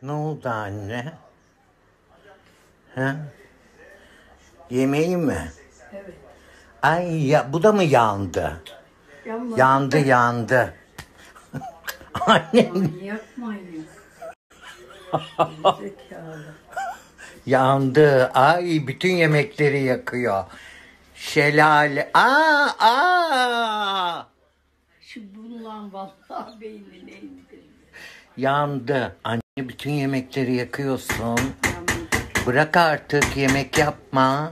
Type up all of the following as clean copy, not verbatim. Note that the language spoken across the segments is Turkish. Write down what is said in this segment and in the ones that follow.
Ne oldu anne? Ha? Yemeği mi? Evet. Ay ya, bu da mı yandı? Yanmadı. Yandı. Annem Manyak manyak. Zekalı. yandı. Ay, bütün yemekleri yakıyor. Şelale. Aa! Şu bundan vallahi beynine indirdi. Yandı. Anne, bütün yemekleri yakıyorsun. Yanmadı. Bırak artık, yemek yapma.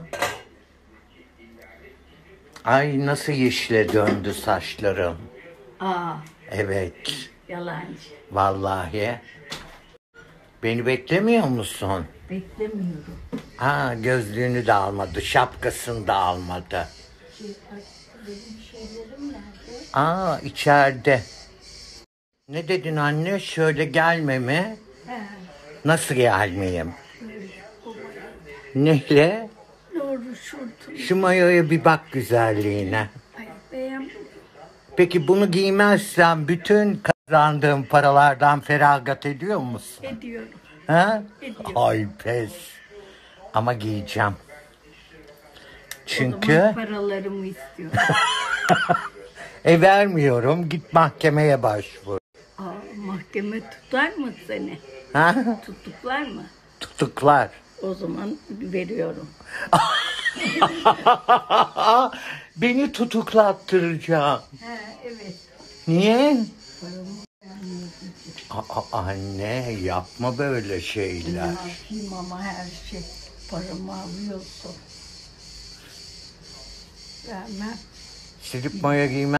Ay, nasıl yeşile döndü saçlarım. Aa, Evet. yalancı. Vallahi. Beni beklemiyor musun? Beklemiyorum. Gözlüğünü de almadı, şapkasını da almadı. Benim şeylerim nerede? İçeride. Ne dedin anne? Şöyle gelme mi? He. Nasıl gelmeyeyim? Böyle babaya. Neyle? Doğru şurtum. Şu mayoya bir bak güzelliğine. Ay beğenmedim. Peki bunu giymezsen bütün kazandığın paralardan feragat ediyor musun? Ediyorum. Ha? Ediyorum. Ay pes. Ama giyeceğim. O Çünkü zaman paralarımı istiyorum. vermiyorum. Git mahkemeye başvur. Mahkeme tutar mı seni? Ha? Tutuklar mı? Tutuklar. O zaman veriyorum. Beni tutuklattıracağım. He evet. Niye? Paramı vermeyeceğim. Anne, yapma böyle Ne şeyler. yapayım ama her şey paramı alıyorsun. Vermem. Silip maya giymem.